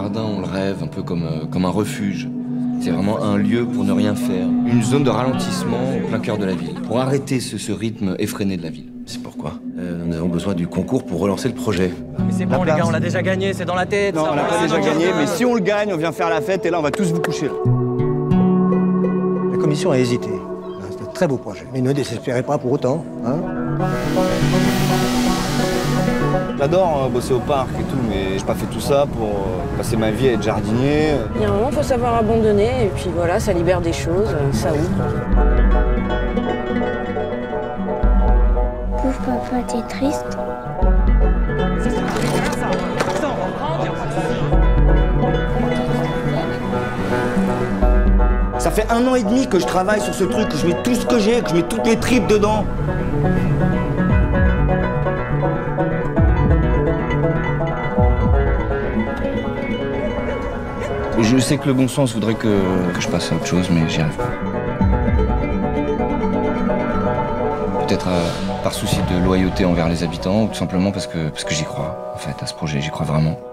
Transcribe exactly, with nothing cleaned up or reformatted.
jardin, on le rêve un peu comme, euh, comme un refuge. C'est vraiment un lieu pour ne rien faire. Une zone de ralentissement au plein cœur de la ville. Pour arrêter ce, ce rythme effréné de la ville. C'est pourquoi euh, nous avons besoin du concours pour relancer le projet. Ah, mais c'est bon les gars, on l'a déjà gagné, c'est dans la tête. Non, ça, on l'a va, pas déjà non, gagné, non, mais non. si on le gagne, on vient faire la fête et là on va tous vous coucher là. La commission a hésité. C'est un très beau projet. Mais ne désespérez pas pour autant. Hein. J'adore euh, bosser au parc et tout, mais j'ai pas fait tout ça pour euh, passer ma vie à être jardinier. Il y a un moment, il faut savoir abandonner, et puis voilà, ça libère des choses, ça ouvre. Pauvre papa, t'es triste? Ça fait un an et demi que je travaille sur ce truc, que je mets tout ce que j'ai, que je mets toutes mes tripes dedans. Je sais que le bon sens voudrait que, que je passe à autre chose, mais j'y arrive pas. Peut-être euh, par souci de loyauté envers les habitants, ou tout simplement parce que, parce que j'y crois, en fait, à ce projet, j'y crois vraiment.